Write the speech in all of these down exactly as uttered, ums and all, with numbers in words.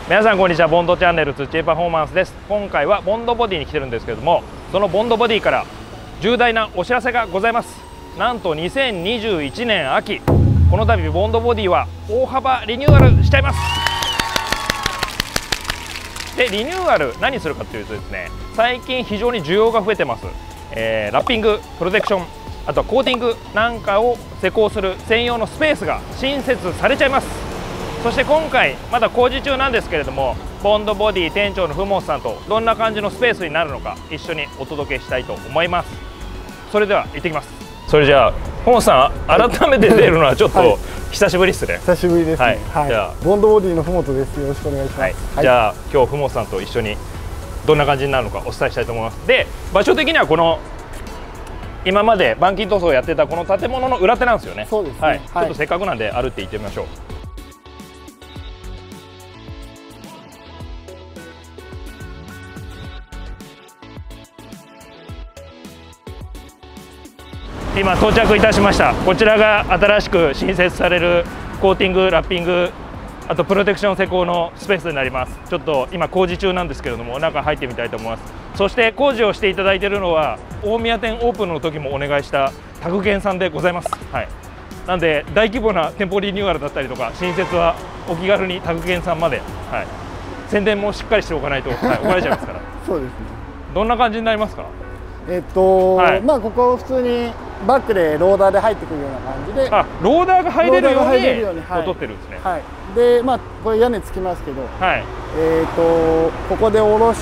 皆さんこんにちは。ボンドチャンネル土パフォーマンスです。今回はボンドボディに来てるんですけれども、そのボンドボディから重大なお知らせがございます。なんとにせんにじゅういちねん秋、この度ボンドボディは大幅リニューアルしちゃいます。でリニューアル何するかというとですね、最近非常に需要が増えてます、えー、ラッピング、プロテクション、あとはコーティングなんかを施工する専用のスペースが新設されちゃいます。そして今回まだ工事中なんですけれども、ボンドボディ店長のふもさんとどんな感じのスペースになるのか一緒にお届けしたいと思います。それでは行ってきます。それじゃあふもさん、改めて出るのはちょっと久しぶりですね。 久しぶりですね。 はい、じゃあボンドボディのふもとです。よろしくお願いします。 はい、じゃあ今日ふもさんと一緒にどんな感じになるのかお伝えしたいと思います。で場所的にはこの今まで板金塗装をやってたこの建物の裏手なんですよね。 そうですね。 はい、ちょっとせっかくなんで歩いて行ってみましょう。今到着いたしました。こちらが新しく新設されるコーティング、ラッピング、あとプロテクション施工のスペースになります。ちょっと今工事中なんですけれども、中入ってみたいと思います。そして工事をしていただいているのは大宮店オープンの時もお願いしたタグケンさんでございます。はい、なんで大規模な店舗リニューアルだったりとか新設はお気軽にタグケンさんまで、はい、宣伝もしっかりしておかないと、はい、怒られちゃいますからそうですね。 どんな感じになりますか？ えっと、はい、まあここ普通にバックでローダーで入ってくるような感じで、 あ、ローダーが入れるように取ってるんですね。 はい。で、まあこれ屋根つきますけど、 はい。 えっとここで下ろして、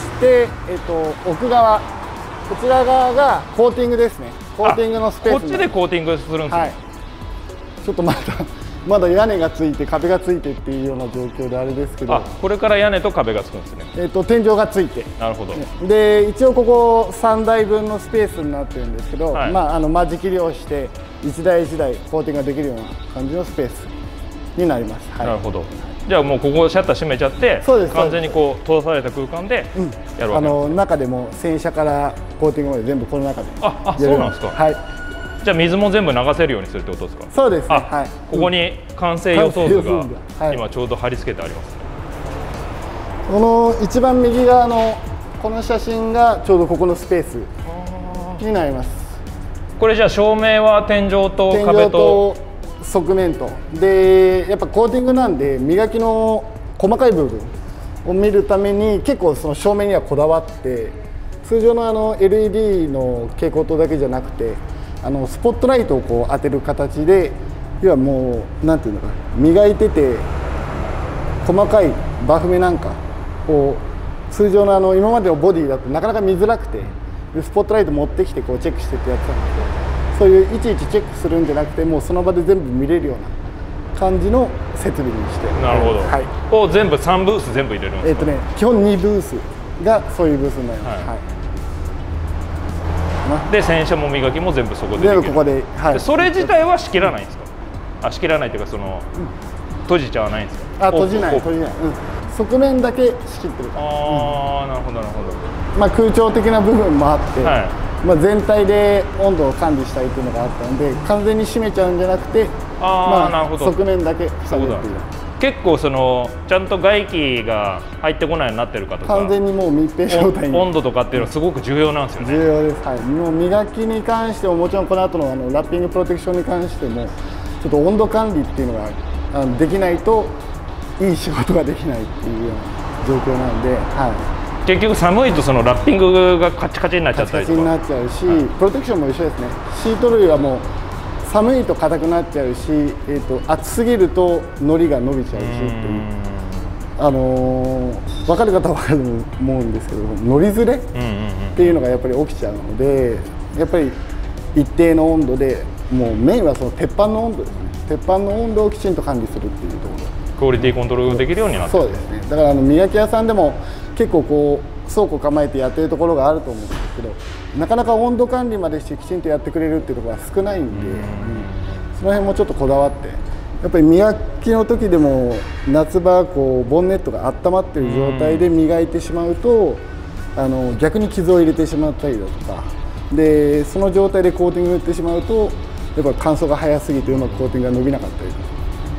えっと奥側、こちら側がコーティングですね。コーティングのスペース。 こっちでコーティングするんですね。はい。 ちょっとまだまだ屋根がついて壁がついてっていうような状況であれですけど、 あ、これから屋根と壁がつくんですね。 えっと天井がついて、 なるほど。 で一応ここさんだいぶんのスペースになってるんですけど、はい、まああの間仕切りをしていちだいいちだいコーティングができるような感じのスペースになります。はい、 なるほど。じゃあもうここシャッター閉めちゃって、そうです、完全にこう通された空間でやるわけですね。うん、あの中でも洗車からコーティングまで全部この中で。 あ、あ、そうなんですか。 はい。 じゃあ水も全部流せるようにするってことですか？ そうですね。はい。 ここに完成予想図が今ちょうど貼り付けてありますね。 この一番右側のこの写真がちょうどここのスペースになります。 これじゃあ照明は天井と壁と側面とで、やっぱコーティングなんで磨きの細かい部分を見るために結構その照明にはこだわって、通常のあの エルイーディー の蛍光灯だけじゃなくて、あのスポットライトをこう当てる形で、要はもうなんていうのかな、磨いてて細かいバフ目なんかを通常のあの今までのボディだとなかなか見づらくて、スポットライト持ってきてこうチェックしてってやってたんですけど、そういういちいちチェックするんじゃなくて、もうその場で全部見れるような感じの設備にして。 なるほど。はい。こう全部さんブース全部入れるんですか？ えっとね、基本にブースがそういうブースになります。はい。はいで洗車も磨きも全部そこでできる。 全部ここで、はい、 それ自体は仕切らないんですか？あ、仕切らないというかその、うん、閉じちゃわないんですか？ あ、閉じない閉じない、うん、側面だけ仕切ってるから。 ああ、うん、なるほどなるほど。 まあ空調的な部分もあって、はい、まあ全体で温度を管理したいっていうのがあったので、完全に閉めちゃうんじゃなくて、 あ、まあ、なるほど、 側面だけ塞ぐっていう。 結構そのちゃんと外気が入ってこないようになってるかとか、 完全にもう密閉状態に、 温度とかっていうのはすごく重要なんですよね。 重要です。はい。もう磨きに関してももちろんこの後のあのラッピングプロテクションに関してもちょっと温度管理っていうのがあのできないといい仕事ができないっていうような状況なんで、はい。 結局寒いとそのラッピングがカチカチになっちゃったりとか、 カチカチになっちゃうし、はい、プロテクションも一緒ですね。シート類はもう寒いと硬くなっちゃうし、えー、と暑すぎるとのりが伸びちゃうしっていう、あのー、分かる方は分かると思うんですけど、のりずれっていうのがやっぱり起きちゃうので、やっぱり一定の温度で、もうメインはその鉄板の温度ですね。鉄板の温度をきちんと管理するっていうところ、 クオリティコントロールできるようになってる。 そうですね。だからあの磨き屋さんでも結構こう倉庫構えてやってるところがあると思うんですけど、なかなか温度管理までしてきちんとやってくれるっていうところが少ないんで、うん、その辺もちょっとこだわって、やっぱり磨きの時でも夏場こうボンネットが温まっている状態で磨いてしまうと、あの逆に傷を入れてしまったりだとかで、その状態でコーティングを打ってしまうとやっぱ乾燥が早すぎてうまくコーティングが伸びなかったりとか、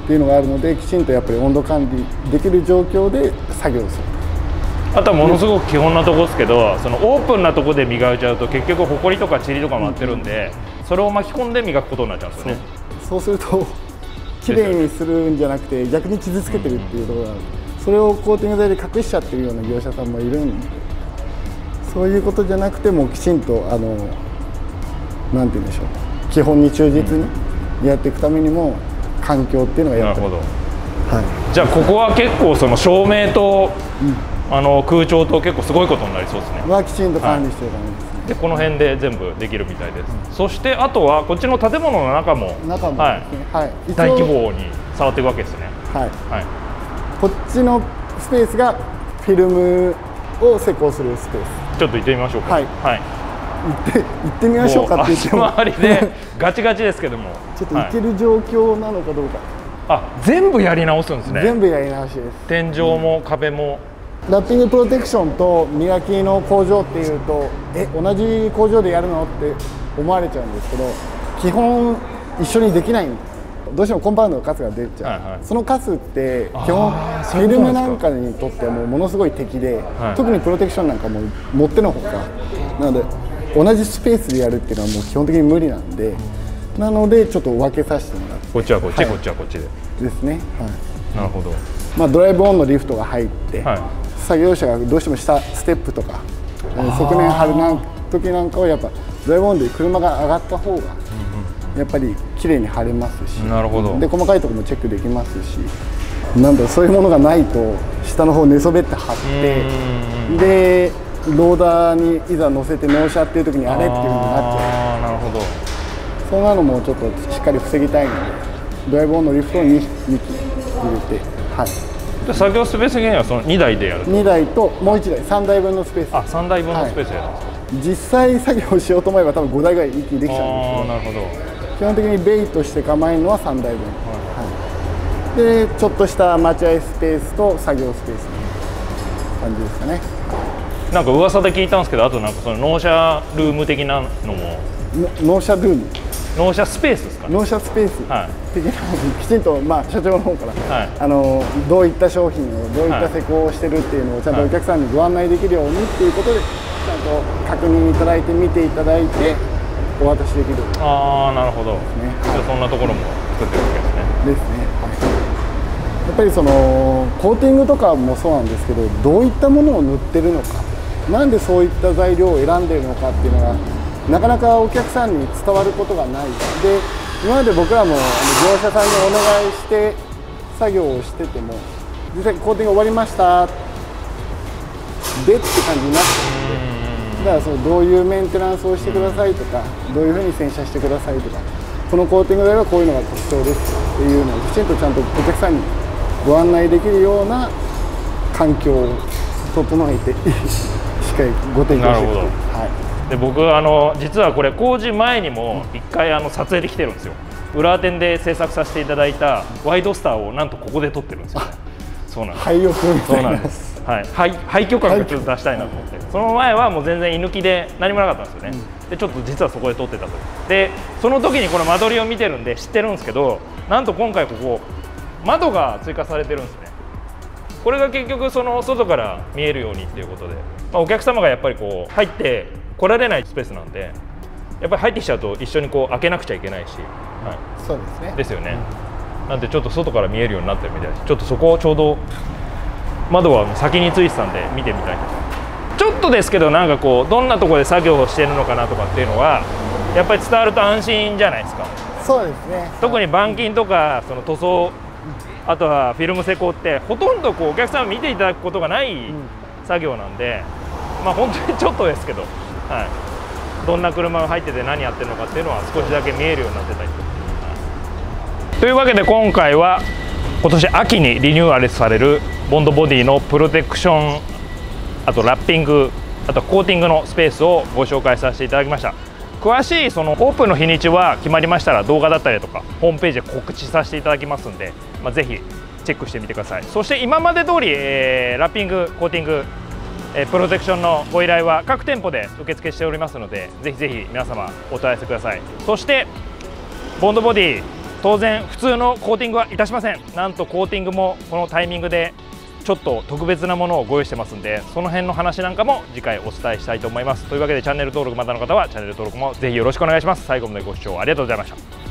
っていうのがあるので、きちんとやっぱり温度管理できる状況で作業する。 あとはものすごく基本なところですけど、そのオープンなところで磨いちゃうと結局ホコリとかチリとか舞ってるんで、それを巻き込んで磨くことになっちゃうんですよね。 そう、そうするときれいにするんじゃなくて逆に傷つけてるっていうところがある。それをコーティング剤で隠しちゃってるような業者さんもいるんで、そういうことじゃなくてもきちんとあのなんて言うんでしょう、基本に忠実にやっていくためにも環境っていうのがやっぱり。なるほど。はい。 じゃあここは結構その照明と、うんあの空調と結構すごいことになりそうですね。 はきちんと管理してる感じですね。 はい、でこの辺で全部できるみたいです。うん、そしてあとはこっちの建物の中も、 中も、 はいはい、大規模に触っていくわけですね。 はい。はい。こっちのスペースがフィルムを施工するスペース。 ちょっと行ってみましょうか。はい。はい、 行って行ってみましょうかって言っても。 足回りでガチガチですけども。 ちょっと行ける状況なのかどうか。 はい、あ、全部やり直すんですね。 全部やり直しです。 天井も壁も。 ラッピングプロテクションと磨きの工場っていうと、え同じ工場でやるのって思われちゃうんですけど、基本一緒にできないんです。どうしてもコンパウンドのカスが出ちゃう、はいはい、そのカスって基本フィルムなんかにとってはもうものすごい敵で、はい、特にプロテクションなんかももってのほかなので、同じスペースでやるっていうのはもう基本的に無理なんで、なのでちょっと分けさせてもらって、 こっちはこっち、はい、こっちはこっちでですね。はい、 なるほど。 まあドライブオンのリフトが入って、はい、作業者がどうしても下ステップとか側面張るなん時なんかはやっぱドライブオンで車が上がった方がやっぱり綺麗に貼れますし、 なるほど。 で細かいところもチェックできますし、なんだそういうものがないと下の方寝そべって貼って、でローダーにいざ乗せて納車っていう時にあれっていう風になっちゃう。 なるほど。 そんなのもちょっとしっかり防ぎたいので、ドライブオンのリフトをにき入れて、はい。 で作業スペースにはそのにだいでやる。 にだいともういちだい、さんだいぶんのスペース。 あ、さんだいぶんのスペースやるんですか。 はい、実際作業しようと思えば多分ごだいぐらい一気にできちゃうんですけど。 あ、なるほど。 基本的にベイとして構えるのはさんだいぶん、はいはい、でちょっとした待合スペースと作業スペースの感じですかね。 なんか噂で聞いたんですけど、あとなんかその納車ルーム的なのも。 納車ルーム、 納車スペースですかね。 納車スペース的なのをきちんと、まあ、社長の方から、はい、あのどういった商品をどういった施工をしてるっていうのをちゃんとお客さんにご案内できるようにっていうことで、ちゃんと確認いただいて見ていただいてお渡しできる。 ああ、なるほど。ね、はい、そんなところも作ってるわけですね。 ですね。はい、やっぱりそのコーティングとかもそうなんですけど、どういったものを塗ってるのか、なんでそういった材料を選んでいるのかっていうのがなかなかお客さんに伝わることがないで、今まで僕らもあの業者さんにお願いして作業をしてても、実際コーティング終わりましたでって感じになってるので。だからそのどういうメンテナンスをしてくださいとか、どういうふうに洗車してくださいとか、このコーティング剤はこういうのが特徴ですっていうのをきちんとちゃんとお客さんにご案内できるような環境を整えてしっかりご提供していくと。はい、 で僕あの実はこれ工事前にもいっかいあの撮影で来てるんですよ。裏店で制作させていただいたワイドスターをなんとここで撮ってるんですよ。そうなんです。 廃屋みたいな。 そうなんです。はい、廃廃墟感がちょっと出したいなと思って、その前はもう全然居抜きで何もなかったんですよね。うん、でちょっと実はそこで撮ってたと。でその時にこの間取りを見てるんで知ってるんですけど、なんと今回ここ窓が追加されてるんですね。これが結局その外から見えるようにっていうことで、まあ、お客様がやっぱりこう入って来られないスペースなんで、やっぱり入ってきちゃうと一緒にこう開けなくちゃいけないし、 はい、そうですね。 ですよね。うん、なんでちょっと外から見えるようになってるみたいです。ちょっとそこをちょうど窓は先についてたんで見てみたいと。ちょっとですけどなんかこうどんなところで作業をしてるのかなとかっていうのはやっぱり伝わると安心じゃないですか。 そうですね。 特に板金とかその塗装、あとはフィルム施工ってほとんどこうお客さん見ていただくことがない作業なんで、まあ本当にちょっとですけど、はい、どんな車が入ってて何やってるのかっていうのは少しだけ見えるようになってたりとか。はい、というわけで今回は今年秋にリニューアルされるボンドボディのプロテクション、あとラッピング、あとコーティングのスペースをご紹介させていただきました。詳しいそのオープンの日にちは決まりましたら動画だったりとかホームページで告知させていただきますんで、まあ、ぜひチェックしてみてください。そして今まで通り、えー、ラッピング、コーティング、えー、プロテクションのご依頼は各店舗で受付しておりますので、ぜひぜひ皆様お問い合わせください。そしてボンドボディ当然普通のコーティングはいたしません。なんとコーティングもこのタイミングでちょっと特別なものをご用意してますんで、その辺の話なんかも次回お伝えしたいと思います。というわけでチャンネル登録まだの方はチャンネル登録もぜひよろしくお願いします。最後までご視聴ありがとうございました。